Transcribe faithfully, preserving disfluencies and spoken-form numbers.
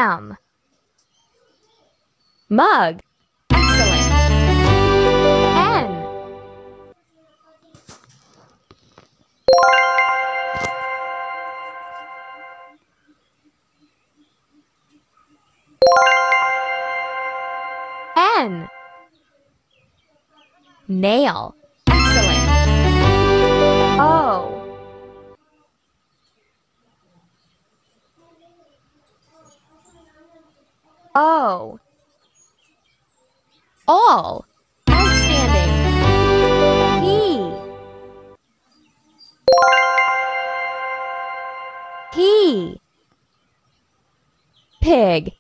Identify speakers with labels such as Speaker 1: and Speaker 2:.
Speaker 1: M. Mug. Excellent. N. N. Nail. Excellent. O. O. All. Outstanding. P. P. Pig.